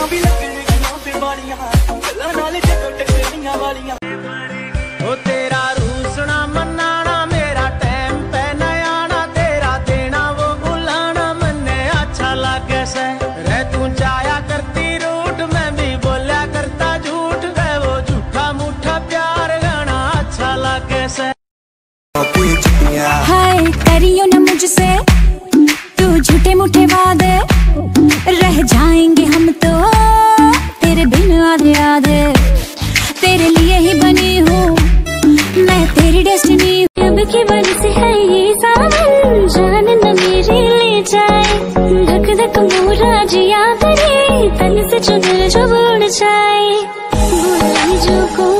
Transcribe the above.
भी लगनियां ते वालियां गल्लां नाल जदों टकरियां वालियां ओ तेरा रूसना मनाना मेरा टाइम पे नया ना तेरा देना वो बुलाना मन्ने अच्छा लागे से रे तू जाया करती रूठ मैं भी बोला करता झूठ वे वो झूठा मूठा प्यार गाना अच्छा लागे से हाय करियो ना मुझसे तू झूठे मूठे वादे रह जाएंगे हम तो तेरे बिन आधे आधे तेरे लिए ही बनी हूँ मैं तेरी डेस्टिनी अब की वजह से है ये सावन जान न मेरे ले जाए धक धक मोरा जिया करे तन से चुनर जो उड़ जाए बोला जो को